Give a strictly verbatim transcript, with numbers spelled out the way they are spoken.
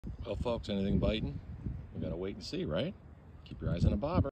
Well, folks, anything biting? We gotta wait and see, right? Keep your eyes on a bobber.